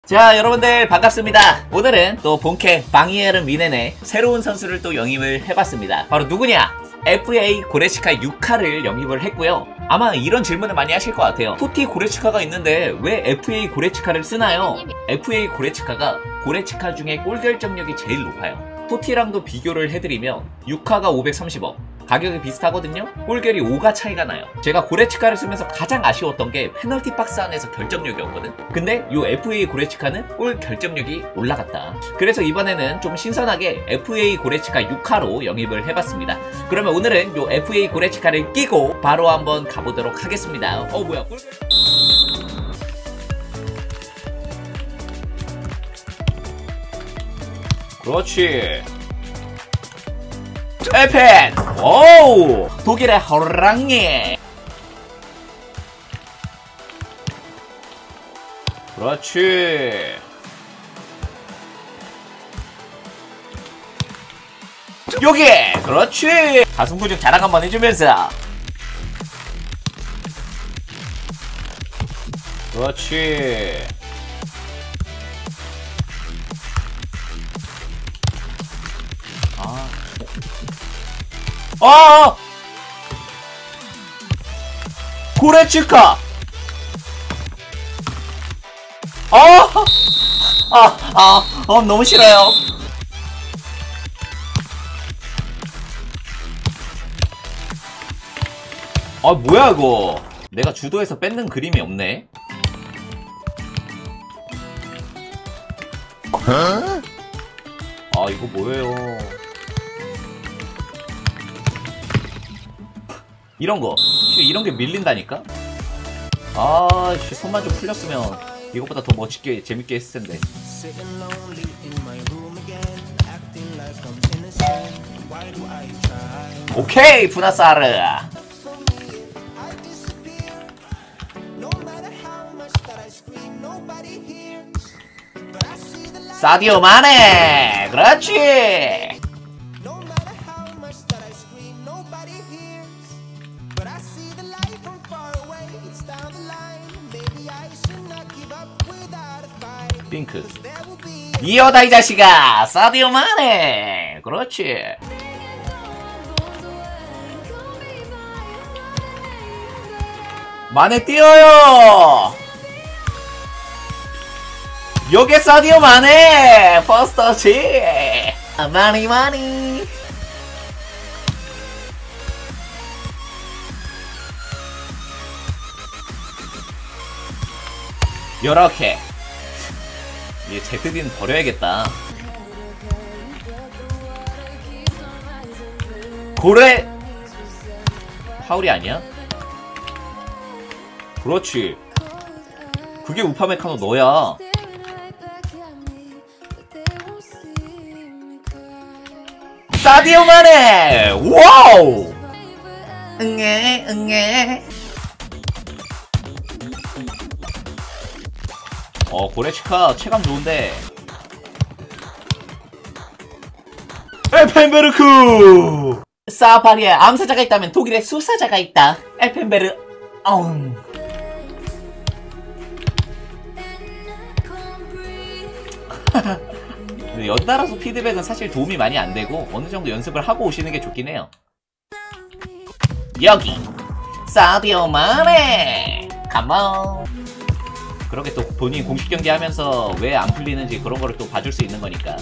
자, 여러분들 반갑습니다. 오늘은 또 본캐 방이에른 미넨의 새로운 선수를 또 영입을 해봤습니다. 바로 누구냐? FA 고레츠카 6카를 영입을 했고요. 아마 이런 질문을 많이 하실 것 같아요. 토티 고레츠카가 있는데 왜 FA 고레츠카를 쓰나요? FA 고레츠카가 고레츠카 중에 골 결정력이 제일 높아요. 토티랑도 비교를 해드리면 6카가 530억, 가격이 비슷하거든요? 골결이 5가 차이가 나요. 제가 고레츠카를 쓰면서 가장 아쉬웠던 게 페널티 박스 안에서 결정력이었거든? 근데 이 FA 고레츠카는 골 결정력이 올라갔다. 그래서 이번에는 좀 신선하게 FA 고레츠카 6카로 영입을 해봤습니다. 그러면 오늘은 이 FA 고레츠카를 끼고 바로 한번 가보도록 하겠습니다. 뭐야, 골... 그렇지. 에펜! 오우! 독일의 호랑이! 그렇지. 여기! 그렇지! 가슴 근육 자랑 한번 해주면서. 그렇지. 고레츠카! 너무 싫어요. 뭐야, 이거. 내가 주도에서 뺏는 그림이 없네. 이거 뭐예요. 이런거 이런게 밀린다니까? 손만 좀 풀렸으면 이것보다 더 멋있게 재밌게 했을텐데. 오케이, 부나사르. 사디오 마네. 그렇지. 핑크. 이어다, 이 자식아. 사디오 마네. 그렇지. 마네 뛰어요. 여기 사디오 마네. 퍼스터치. 마니. 요렇게. 얘 ZD는 버려야겠다. 고래 파울이 아니야? 그렇지. 그게 우파메카노 너야. 사디오 마네. 와우. 응애. 고레츠카 체감 좋은데. 엘펜베르크! 사파리에 암사자가 있다면 독일에 수사자가 있다. 엘펜베르. 근데 연달아서 피드백은 사실 도움이 많이 안되고 어느정도 연습을 하고 오시는 게 좋긴 해요. 여기 사디오 마네. 컴온. 그렇게 또 본인 공식 경기 하면서 왜 안 풀리는지 그런 거를 또 봐줄 수 있는 거니까.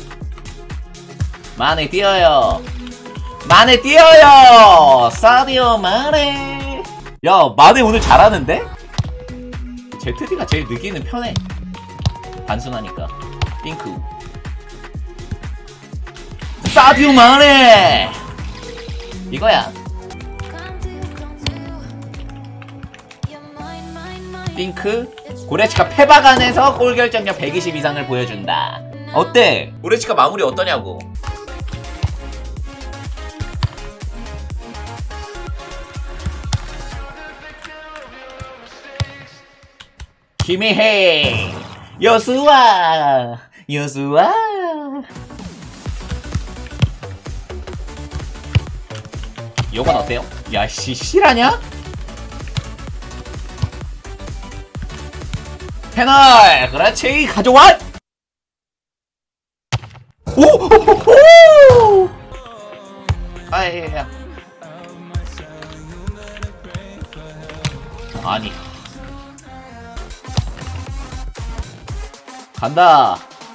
마네 뛰어요. 마네 뛰어요. 사디오 마네. 야, 마네 오늘 잘하는데? ZD가 제일 느기는 편해. 단순하니까. 핑크. 사디오 마네. 이거야. 핑크. 고레츠카 페바간에서 골 결정력 120 이상을 보여준다. 어때? 고레츠카 마무리 어떠냐고. 키미헤이. 요수아. 요건 어때요? 야씨, 실하냐? 패널 그렇지 가져와. 오! 아예 아니 간다.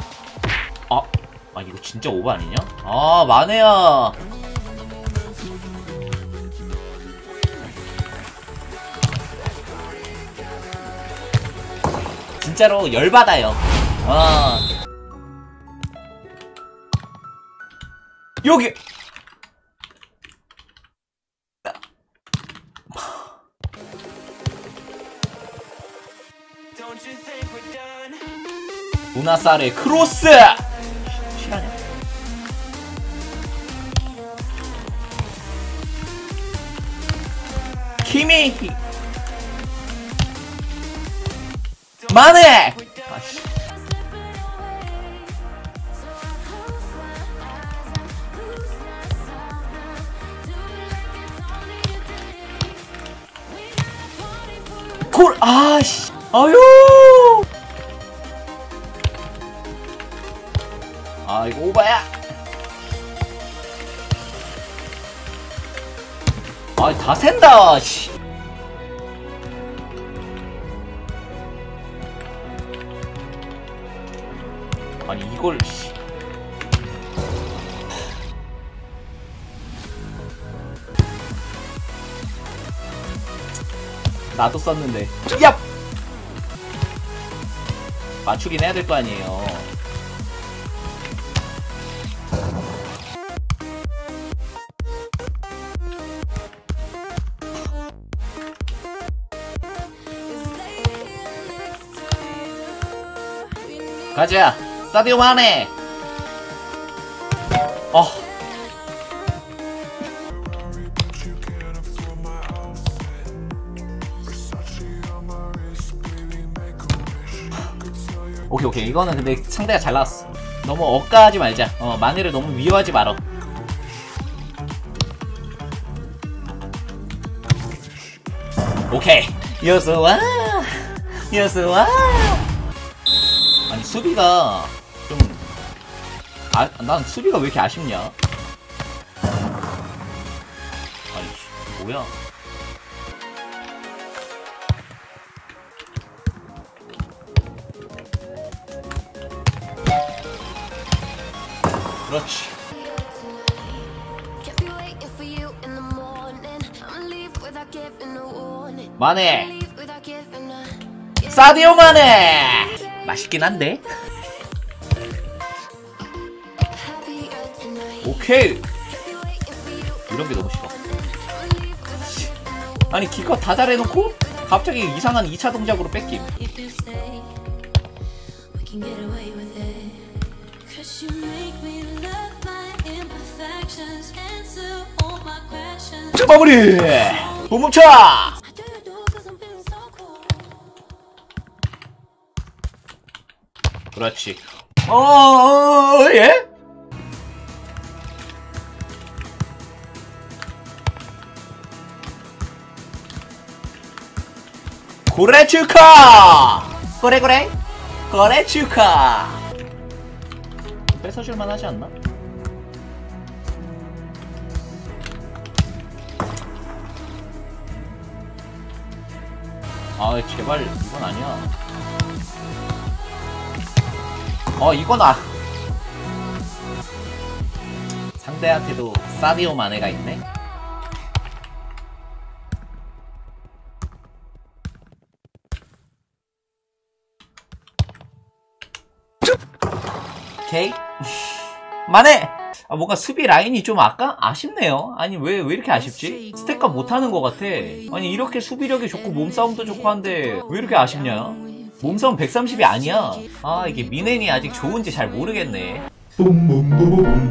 아 이거 진짜 오버 아니냐? 아 만해야. 진짜로 열받아요. 여기 루나살의 크로스! 실화냐? 키미! 만해! 아씨. 골! 아씨! 아유! 아 이거 오바야. 아 다 샌다. 씨. 아니 이걸 씨. 나도 썼는데. 야! 맞추긴 해야 될 거 아니에요. 가자. 사디오 마네. 오케이 이거는 근데 상대가 잘 나왔어. 너무 억까하지 말자. 마네를 너무 미워하지 말어. 오케이 여수와 여수와. 아니 수비가 좀 난 수비가 왜 이렇게 아쉽냐? 아니 뭐야? 그렇지. 마네. 사디오 마네. 맛있긴 한데. 오케이. 이런 게 너무 싫어. 아니 기껏 다 잘해놓고 갑자기 이상한 2차 동작으로 뺏김. 마무리! 못 멈춰! 그렇지. 예? 고레츠카! 고래 고레츠카! 뺏어줄만 하지 않나? 아 제발 이건 아니야. 이건 상대한테도 사디오 마네가 있네. 오케이. 마네! 뭔가 수비 라인이 좀 아쉽네요. 아니 왜 이렇게 아쉽지? 스택값 못하는 것 같아. 아니 이렇게 수비력이 좋고 몸싸움도 좋고 한데 왜 이렇게 아쉽냐? 몸싸움 130이 아니야. 이게 미넨이 아직 좋은지 잘 모르겠네.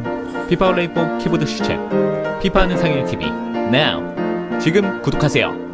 피파 온라인 4 키보드 슈체 피파하는 상일 TV now 지금 구독하세요.